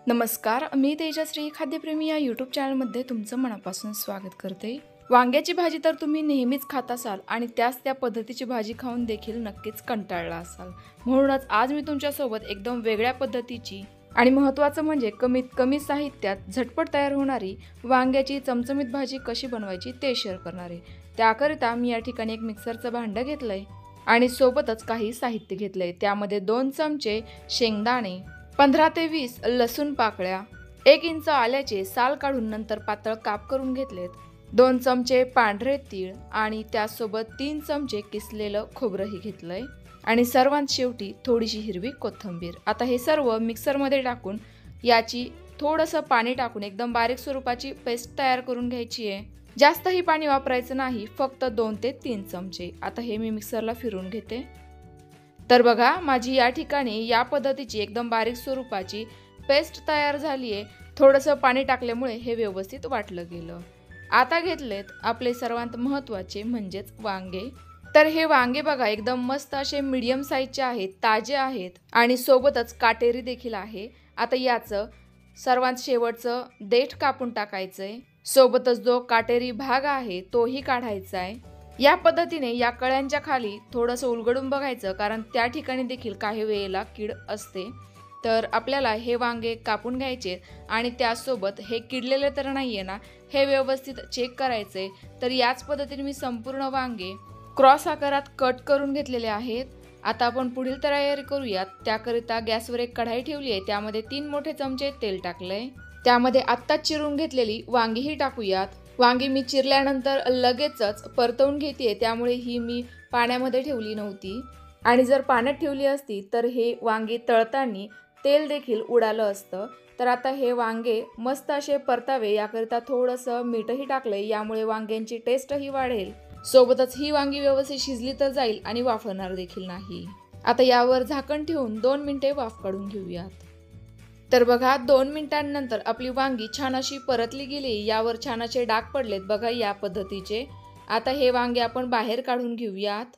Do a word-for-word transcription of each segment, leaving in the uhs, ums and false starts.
नमस्कार, मी तेजश्री खाद्यप्रेमी या यूट्यूब चॅनलमध्ये तुमचं मनापासून स्वागत करते। वांग्याची भाजी तर तुम्ही नेहमीच खात असाल आणि त्याच त्या पद्धतीची भाजी खाऊन देखील नक्कीच कंटाळला असाल। म्हणूनच आज मी तुमच्यासोबत एकदम वेगळ्या पद्धतीची आणि महत्त्वाचं म्हणजे कमीत कमी साहित्यात झटपट तयार होणारी वांग्याची चमचमीत भाजी कशी बनवायची ते शेअर करणार आहे। त्याकरिता मी या ठिकाणी एक मिक्सरचं भांडं घेतलंय आणि सोबतच काही साहित्य घेतलंय। त्यामध्ये दोन चमचे शेंगदाणे, पंधरा ते वीस लसूण पाकळ्या, एक इंच आल्याचे साल काढून नंतर पातळ काप करून घेतलेत, दोन चमचे पांढरे तीळ आणि त्यासोबत तीन चमचे किसलेलं खोबरंही घेतलंय आणि सर्वात शेवटी थोडीशी हिरवी कोथिंबीर। आता हे सर्व मिक्सरमध्ये टाकून याची थोडंसं पाणी टाकून एकदम बारीक स्वरूपाची पेस्ट तयार करून घ्यायची आहे। जास्तही पाणी वापरायचं नाही, फक्त दोन ते तीन चमचे। आता हे मी मिक्सरला फिरवून घेते। तर बघा, माझी या ठिकाणी या पद्धतीची एकदम बारीक स्वरूपाची पेस्ट तयार झाली आहे। थोडंसं पाणी टाकल्यामुळे हे व्यवस्थित वाटलं गेलं। आता घेतलेत आपले सर्वात महत्त्वाचे म्हणजेच वांगे। तर हे वांगे बघा एकदम मस्त असे मीडियम साईजचे आहेत, ताजे आहेत आणि सोबतच काटेरी देखील आहे। आता याचं सर्वात शेवटचं देठ कापून टाकायचंय, सोबतच जो काटेरी भाग आहे तोही काढायचा आहे। या पद्धतीने या कळ्यांच्या खाली थोडंसं उलगडून बघायचं, कारण त्या ठिकाणी देखील काही वेळेला कीड असते। तर आपल्याला हे वांगे कापून घ्यायचे आणि त्यासोबत हे किडलेले तर नाहीये ना हे व्यवस्थित चेक करायचे। तर याच पद्धतीने मी संपूर्ण वांगे क्रॉस आकारात कट करून घेतलेले आहेत। आता आपण पुढील तयारी करूयात। त्याकरिता गॅसवर एक कढाई ठेवली आहे, त्यामध्ये तीन मोठे चमचे तेल टाकलंय। त्यामध्ये आत्ताच चिरून घेतलेली वांगीही टाकूयात। वांगी मी चिरल्यानंतर लगेचच परतवून घेते, त्यामुळे ही मी पाण्यामध्ये ठेवली नव्हती आणि जर पाण्यात ठेवली असती तर हे वांगे तळताना तेल देखील उडालं असतं। तर आता हे वांगे मस्त असे परतावे याकरिता थोडंसं मीठही टाकलंय, यामुळे वांग्यांची टेस्टही वाढेल। सोबतच ही वांगी व्यवस्थित शिजली तर जाईल आणि वाफणार देखील नाही। आता यावर झाकण ठेवून दोन मिनिटे वाफ काढून घेऊयात। तर बघा, दोन मिनिटांनंतर आपली वांगी छान अशी परतली गेली, यावर छान असे डाग पडलेत बघा या पद्धतीचे। आता हे वांगे आपण बाहेर काढून घेऊयात।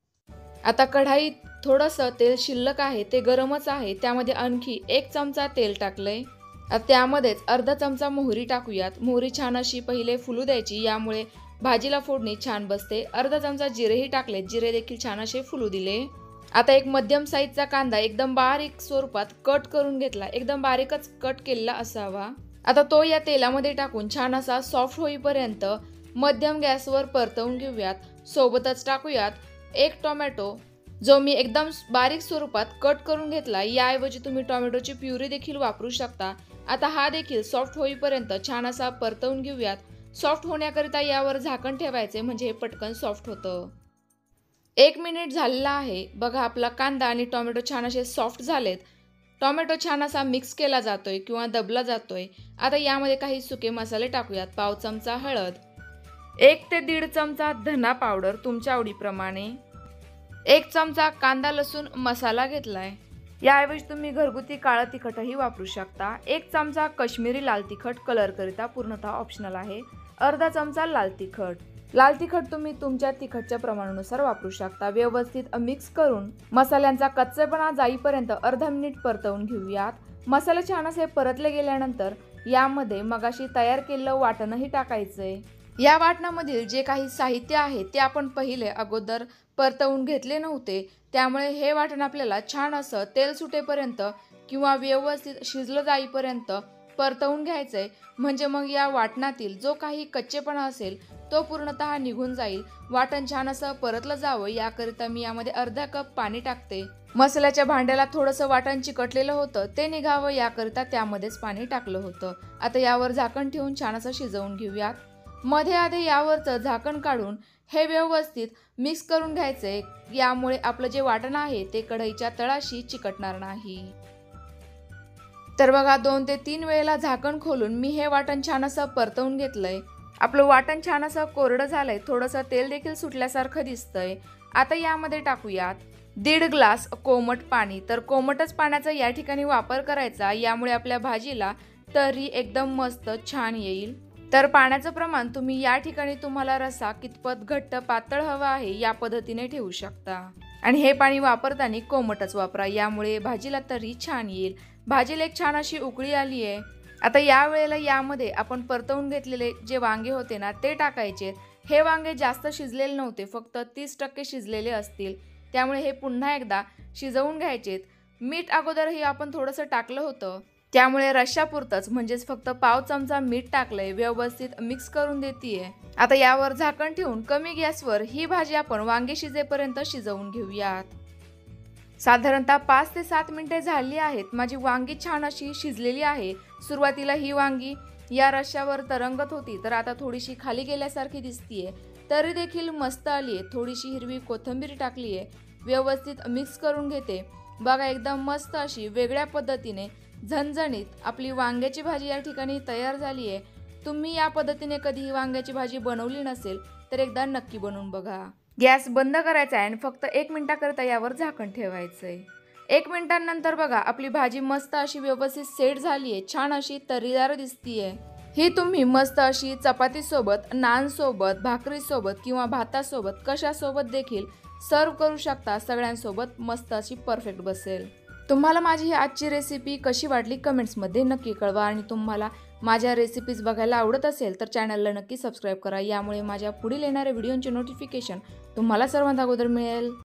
आता कढाईत थोडंसं तेल शिल्लक आहे, ते गरमच आहे, त्यामध्ये आणखी एक चमचा तेल टाकलंय। त्यामध्येच अर्धा चमचा मोहरी टाकूयात। मोहरी छान अशी पहिले फुलू द्यायची, यामुळे भाजीला फोडणी छान बसते। अर्धा चमचा जिरेही टाकले, जिरे देखील छान असे फुलू दिले। आता एक मध्यम साईजचा कांदा एकदम बारीक स्वरूपात कट करून घेतला, एकदम बारीकच कट केलेला असावा। आता तो या तेलामध्ये टाकून छान असा सॉफ्ट होईपर्यंत मध्यम गॅसवर परतवून घेऊयात। सोबतच टाकूयात एक टोमॅटो, जो मी एकदम बारीक स्वरूपात कट करून घेतला। याऐवजी तुम्ही टोमॅटोची प्युरी देखील वापरू शकता। आता हा देखील सॉफ्ट होईपर्यंत छान असा परतवून घेऊयात। सॉफ्ट होण्याकरिता यावर झाकण ठेवायचे, म्हणजे हे पटकन सॉफ्ट होतं। एक मिनिट झालेला आहे बघा, आपला कांदा आणि टोमॅटो छान असे सॉफ्ट झालेत। टोमॅटो छान असा मिक्स केला जातोय किंवा दबला जातोय। आता यामध्ये काही सुके मसाले टाकूयात। पाव चमचा हळद, एक ते दीड चमचा धना पावडर तुमच्या आवडीप्रमाणे, एक चमचा कांदा लसूण मसाला घेतलाय। याऐवजी तुम्ही घरगुती काळं तिखटही वापरू शकता। एक चमचा काश्मीरी लाल तिखट कलर करिता, पूर्णतः ऑप्शनल आहे। अर्धा चमचा लाल तिखट, लाल तिखट तुम्ही तुमच्या तिखटच्या प्रमाणानुसार वापरू शकता। व्यवस्थित मिक्स करून मसाल्यांचा कच्चेपणा जाईपर्यंत अर्धा मिनिट परतवून घेऊयात। मसाले छान असे परतले गेल्यानंतर यामध्ये मगाशी तयार केलेलं वाटणही टाकायचंय। या वाटणामधील जे काही साहित्य आहे ते आपण पहिले अगोदर परतवून घेतले नव्हते, त्यामुळे हे वाटण आपल्याला छान असं तेल सुटेपर्यंत किंवा व्यवस्थित शिजलं जाईपर्यंत परतवून घ्यायचंय, म्हणजे मग या वाटणातील जो काही कच्चेपणा असेल तो पूर्णतः निघून जाईल। वाटण छान असं परतलं जावं याकरिता मी यामध्ये अर्धा कप पाणी टाकते। मसाल्याच्या भांड्याला थोडंसं वाटण चिकटलेलं होतं, ते निघावं याकरिता त्यामध्येच पाणी टाकलं होतं। आता यावर झाकण ठेवून छान असं शिजवून घेऊयात। मध्ये आधी यावरचं झाकण काढून हे व्यवस्थित मिक्स करून घ्यायचंय, यामुळे आपलं जे वाटण आहे ते कढईच्या तळाशी चिकटणार नाही। तर बघा, दोन ते तीन वेळेला झाकण खोलून मी हे वाटण छान असं परतवून घेतलंय। आपलं वाटण छान असं कोरडं झालंय, थोडंसं तेल देखील सुटल्यासारखं दिसतंय। आता यामध्ये टाकूयात दीड ग्लास कोमट पाणी। तर कोमटच पाण्याचा या ठिकाणी वापर करायचा, यामुळे आपल्या भाजीला तर्री एकदम मस्त छान येईल। तर पाण्याचं प्रमाण तुम्ही या ठिकाणी तुम्हाला रस्सा कितपत घट्ट पातळ हवा आहे या पद्धतीने ठेवू शकता। आणि हे पाणी वापरताना कोमटच वापरा, यामुळे भाजीला तर्री छान येईल। भाजीला एक छान अशी उकळी आली आहे। आता या वेळेला यामध्ये आपण परतवून घेतलेले जे वांगे होते ना ते टाकायचे। हे वांगे जास्त शिजलेले नव्हते, फक्त तीस टक्के शिजलेले असतील, त्यामुळे हे पुन्हा एकदा शिजवून घ्यायचे। मीठ अगोदरही आपण थोडंसं टाकलं होतं, त्यामुळे रश्शापुरतंच म्हणजेच फक्त पाव चमचा मीठ टाकलंय, व्यवस्थित मिक्स करून देतीये। आता यावर झाकण ठेवून कमी गॅसवर ही भाजी आपण वांगे शिजेपर्यंत शिजवून घेऊयात। साधारणतः पाच ते सात मिनिटे झाली आहेत। माझी वांगी छान अशी शिजलेली आहे। सुरुवातीला ही वांगी या रश्श्यावर तरंगत होती, तर आता थोडीशी खाली गेल्यासारखी दिसतीये, तरी देखील मस्त आली आहे। थोडीशी हिरवी कोथिंबीर टाकली आहे, व्यवस्थित मिक्स करून घेते। बघा एकदम मस्त अशी वेगळ्या पद्धतीने झणझणीत आपली वांग्याची भाजी या ठिकाणी तयार झाली आहे। तुम्ही या पद्धतीने कधी वांग्याची भाजी बनवली नसेल तर एकदा नक्की बनवून बघा। गॅस बंद करायचा आहे आणि फक्त एक मिनिटाकरता यावर झाकण ठेवायचंय। एक मिनिटांनंतर बघा आपली भाजी मस्त अशी व्यवस्थित सेट झाली आहे, छान अशी तर्रीदार दिसतीये। ही तुम्ही मस्त अशी चपाती सोबत, नान सोबत, भाकरी सोबत किंवा भातासोबत कशासोबत देखील सर्व करू शकता। सगळ्यांसोबत मस्त अशी परफेक्ट बसेल। तुम्हाला माझी ही आजची रेसिपी कशी वाटली कमेंट्समध्ये नक्की कळवा आणि तुम्हाला माझ्या रेसिपीज बघायला आवडत असेल तर चॅनलला नक्की सबस्क्राईब करा। यामुळे माझ्या पुढील येणाऱ्या व्हिडिओंचे नोटिफिकेशन तुम्हाला सर्वात अगोदर मिळेल।